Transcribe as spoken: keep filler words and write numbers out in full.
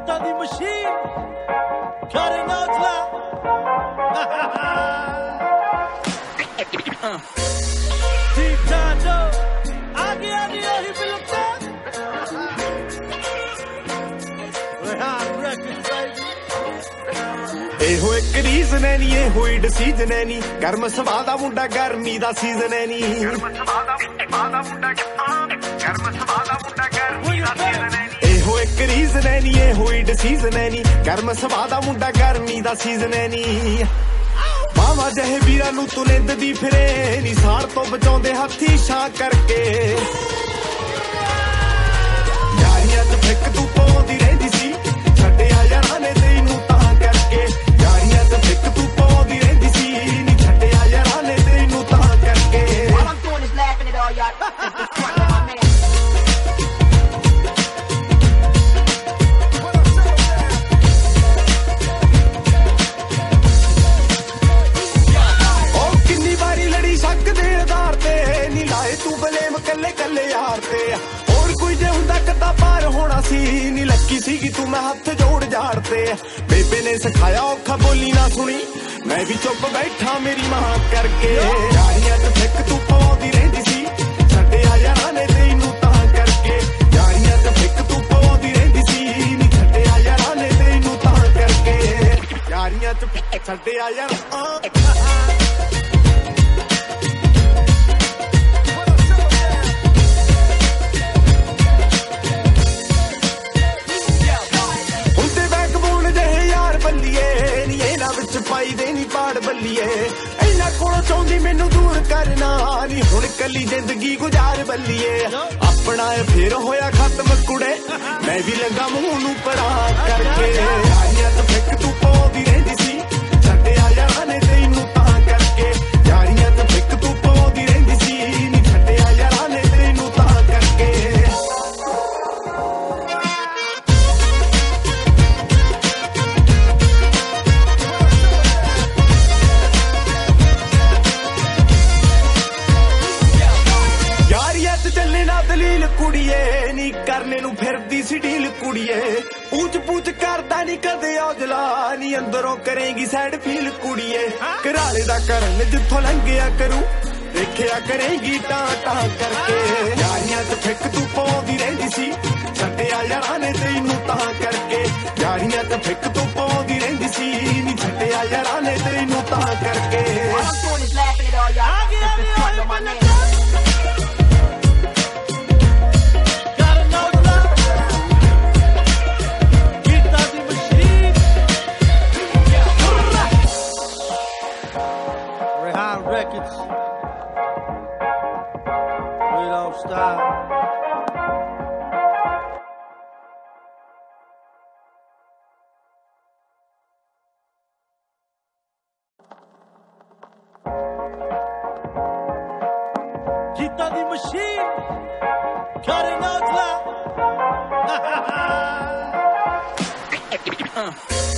ਗੀਤਾਂ ਦੀ ਮਸ਼ੀਨ ਖਰੇ ਨੌਜਲਾ ਠੀਕ ਠਾਕ ਆ ਗਿਆ ਨੀ ਉਹੀ ਬਿਲਕੁਲ ਇਹੋ ਇੱਕ ਰੀਜ਼ਨ ਹੈ ਨੀ ਇਹੋ ਹੀ ਡਿਸੀਜਨ ਹੈ ਨੀ ਗਰਮ ਸੁਭਾਅ ਦਾ ਮੁੰਡਾ ਗਰਮੀ ਦਾ ਸੀਜ਼ਨ ਹੈ ਨੀ ਗਰਮ ਸੁਭਾਅ ਦਾ ਮੁੰਡਾ ਗਰਮ ਸੁਭਾਅ ਦਾ ਮੁੰਡਾ ਗਰਮੀ ਦਾ ਸੀਜ਼ਨ ਹੈ ਨੀ ਇਹੋ ਇੱਕ ਰੀਜ਼ਨ ਹੈ ਨੀ ਇਹੋ ਹੀ ਡਿਸੀਜਨ ਹੈ ਨੀ ਗਰਮ ਸੁਭਾਅ ਦਾ ਮੁੰਡਾ ਗਰਮੀ ਦਾ ਸੀਜ਼ਨ ਹੈ ਨੀ ਬਾਵਾ ਜਿਹੇ ਵੀਰਾਂ ਨੂੰ ਤੂੰ ਨਿੰਦਦੀ ਫਿਰੇ ਨੀ ਸਾੜ ਤੋਂ ਬਚਾਉਂਦੇ ਹੱਥੀ ਛਾਂ ਕਰਕੇ ਯਾਰੀਆਂ ਚ ਫਿੱਕ ਤੂੰ ਪਾਉਂਦੀ ਰਹਿੰਦੀ ਸੀ ਛੱਡਿਆ ਯਾਰਾਂ ਨੇ ਤੈਨੂੰ ਤਾਂ ਕਰਕੇ ਯਾਰੀਆਂ ਚ ਫਿੱਕ ਤੂੰ ਪਾਉਂਦੀ ਰਹਿੰਦੀ ਸੀ ਨੀ ਛੱਡਿਆ ਯਾਰਾਂ ਨੇ ਤੈਨੂੰ ਤਾਂ ਕਰਕੇ ਕੱਲੇ ਕੱਲੇ ਯਾਰ ਤੇ ਹੋਰ ਕੋਈ ਜੇ ਹੁੰਦਾ ਕੱਦਾ ਪਾਰ ਹੋਣਾ ਸੀ ਨੀ ਲੱਕੀ ਸੀਗੀ ਤੂੰ ਮੈਂ ਹੱਥ ਜੋੜ ਜਾੜ ਤੇ ਬੇਬੇ ਨੇ ਸਿਖਾਇਆ ਔਖਾ ਬੋਲੀ ਨਾ ਸੁਣੀ ਮੈਂ ਵੀ ਚੁੱਪ ਬੈਠਾ ਮੇਰੀ ਮਾਂ ਕਰਕੇ ਯਾਰੀਆਂ ਚ ਫਿੱਕ ਤੂੰ ਪਾਉਂਦੀ ਰਹਿੰਦੀ ਸੀ ਛੱਡਿਆ ਯਾਰਾਂ ਨੇ ਤੈਨੂੰ ਤਾਂ ਕਰਕੇ ਯਾਰੀਆਂ ਚ ਫਿੱਕ ਤੂੰ ਪਾਉਂਦੀ ਰਹਿੰਦੀ ਸੀ ਨੀ ਛੱਡਿਆ ਯਾਰਾਂ ਨੇ ਤੈਨੂੰ ਤਾਂ ਕਰਕੇ ਯਾਰੀਆਂ ਚ ਫਿੱਕ ਛੱਡਿਆ ਯਾਰ ਪਾਈ ਦੇ ਨੀ ਪਾੜ ਬੱਲੀਏ ਇਹਨਾਂ ਕੋਲੋਂ ਚਾਹੁੰਦੀ ਮੈਨੂੰ ਦੂਰ ਕਰਨਾ ਨੀ ਹੁਣ ਕੱਲੀ ਜ਼ਿੰਦਗੀ ਗੁਜ਼ਾਰ ਬੱਲੀਏ ਆਪਣਾ ਫੇਰ ਹੋਇਆ ਖਤਮ ਕੁੜੇ ਮੈਂ ਵੀ ਲੰਗਾ ਮੂੰਹ ਨੂੰ ਪੜਾ ਕਰਕੇ ਯਾਰੀਆਂ ਚ ਫਿੱਕ ਤੂੰ ਪਾਉਂਦੀ ਰਹਿੰਦੀ ਸੀ ਛੱਡਿਆ ਯਾਰਾਂ ਨੇ ਤੈਨੂੰ ਤਾਂ ਕਰਕੇ ਯਾਰੀਆਂ ਚ ਫਿੱਕ ਤੂੰ ਪਾਉਂਦੀ ਰਹਿੰਦੀ ਸੀ ਨੀ ਛੱਡਿਆ ਯਾਰਾਂ ਨੇ ਤੈਨੂੰ ਤਾਂ ਕਰਕੇ ਦਲੀਲ ਕੁੜੀਏ ਨੀ ਕਰਨੇ ਨੂੰ ਫਿਰਦੀ ਸੀ ਢੀਲ ਕੁੜੀਏ ਪੂਛ ਪੂਛ ਕਰਦਾ ਨੀ ਕਦੇ ਔਜਲਾ ਨੀ ਅੰਦਰੋਂ ਕਰੇਗੀ ਸੈਡ ਫੀਲ ਕੁੜੀਏ ਘਰਾਲੇ ਦਾ ਕਰਨ ਜਿੱਥੋਂ ਲੰਘਿਆ ਕਰੂ ਦੇਖਿਆ ਕਰੇਗੀ ਟਾਂ ਟਾਂ ਕਰਕੇ ਯਾਰੀਆਂ ਚ ਫਿੱਕ ਤੂੰ ਪਾਉਂਦੀ ਰਹਿੰਦੀ ਸੀ ਛੱਡਿਆ ਯਾਰਾਂ ਨੇ ਤੈਨੂੰ ਤਾਂ ਕਰਕੇ ਯਾਰੀਆਂ ਚ ਫਿੱਕ ਤੂੰ ਪਾਉਂਦੀ ਰਹਿੰਦੀ ਸੀ ਨੀ ਛੱਡਿਆ ਯਾਰਾਂ ਨੇ ਤੈਨੂੰ ਤਾਂ ਕਰਕੇ Records. We don't stop. Gita the machine. Cutting out loud.